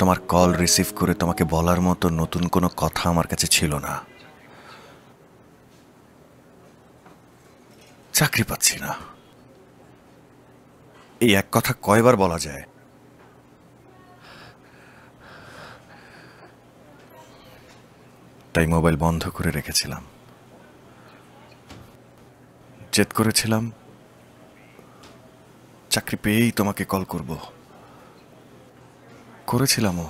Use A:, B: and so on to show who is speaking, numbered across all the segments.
A: তোমার call receive করে তোমাকে বলার মতো নতুন কোনো কথা আমার কাছে ছিল না। চাকরি পাচ্ছি না, এই এক কথা কয়বার বলা যায়? তাই মোবাইল বন্ধ করে রেখেছিলাম। জেদ করেছিলাম চাকরি পেয়েই তোমাকে কল করব। করেছিলামও।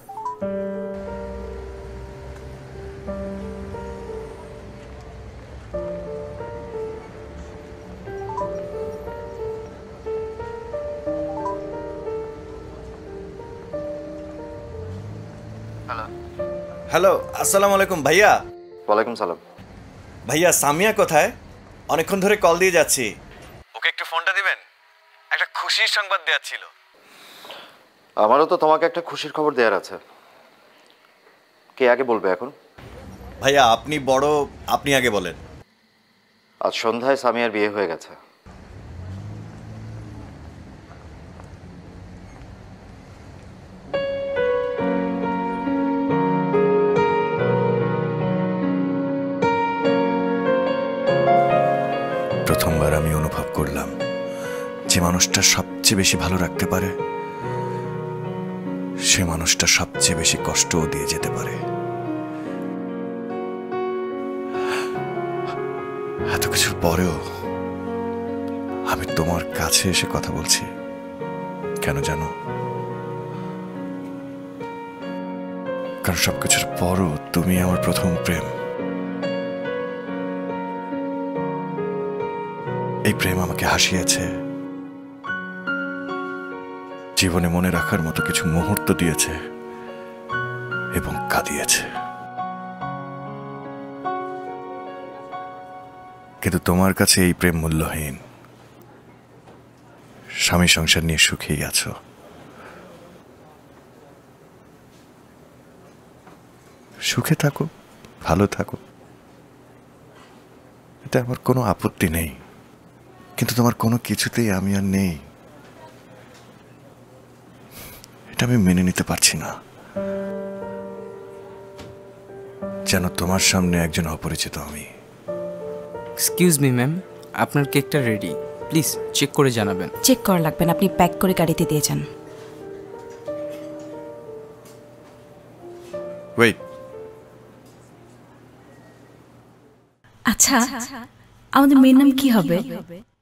A: হ্যালো, আসসালামু আলাইকুম ভাইয়া।
B: ওয়ালাইকুম সালাম।
A: ভাইয়া সামিয়া কোথায়? অনেকক্ষণ ধরে কল দিয়ে যাচ্ছি। ওকে একটু ফোনটা দিবেন, একটা খুশির সংবাদ দেওয়ার ছিল।
B: আমারও তো তোমাকে একটা খুশির খবর দেওয়ার আছে। কে আগে বলবে এখন?
A: ভাইয়া আপনি বড়, আপনি আগে বলেন।
B: আজ সন্ধ্যায় সামিয়ার বিয়ে হয়ে গেছে।
A: প্রথমবার আমি অনুভব করলাম যে মানুষটা সবচেয়ে বেশি ভালো রাখতে পারে সে মানুষটা সবচেয়ে বেশি কষ্টও দিয়ে যেতে পারে। এত কিছুর পরেও আমি তোমার কাছে এসে কথা বলছি কেন জানো? কারণ সবকিছুর পরও তুমি আমার প্রথম প্রেম। এই প্রেম আমাকে হাসিয়েছে, জীবনে মনে রাখার মতো কিছু মুহূর্ত দিয়েছে এবং কাঁদিয়েছে। কিন্তু তোমার কাছে এই প্রেম মূল্যহীন। স্বামী সংসার নিয়ে সুখেই আছো। সুখে থাকো, ভালো থাকো, এটা আমার কোনো আপত্তি নেই। কিন্তু তোমার কোনো কিছুতেই আমি আর নেই, এটা আমি মেনে নিতে পারছি না। যেন তোমার সামনে একজন অপরিচিত আমি।
C: এক্সকিউজ মি ম্যাম, আপনার কেকটা রেডি, প্লিজ চেক করে জানাবেন।
D: চেক করা লাগবে না, আপনি প্যাক করে গাড়িতে দিয়ে যান।
A: ওয়েট,
D: আচ্ছা আমাদের মেয়ের নাম কি হবে?